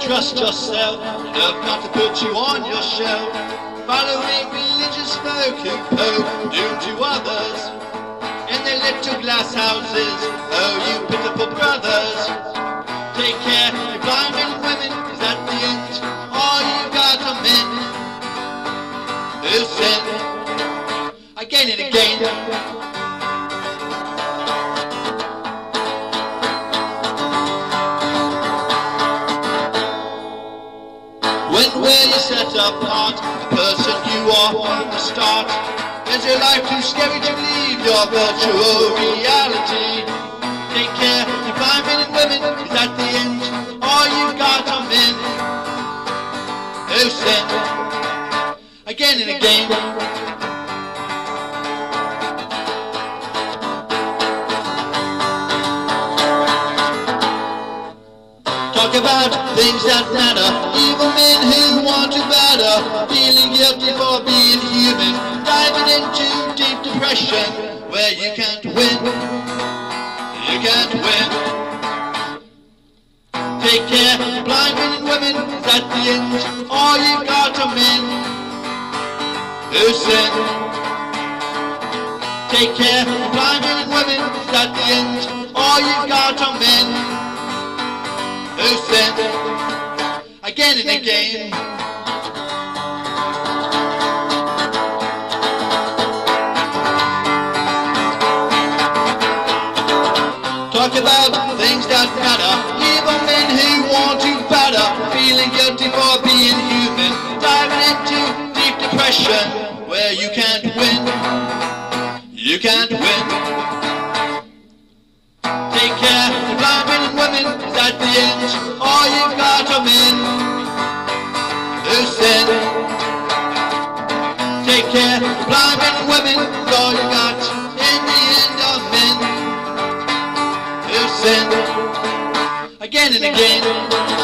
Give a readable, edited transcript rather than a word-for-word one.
trust yourself, love not to put you on your shelf. Following religious folk who poke doom to others in their little glass houses. Oh, you pitiful brothers, take care, you blind men and women, 'cause at the end all you got are men who sin again and again. When will you set apart the person you are from the start? Is your life too scary to leave your virtual reality? Take care, you blind men and women, 'cause at the end all you got are men who sin again and again. Talk about things that matter, evil men who want to better, feeling guilty for being human, diving into deep depression where you can't win, you can't win. Take care, blind men and women, 'cause at the end all you've got are men who sin. Take care, blind men and women, 'cause at the end all you've got are men who sin again and again. Talk about things that matter, evil men who want to better, feeling guilty for being human, diving into deep depression where you can't win, you can't win. Take care, blind men and women, 'cause at the end all you've got are men who sin. Take care, blind men and women, 'cause all you got in the end are men who sin again and again.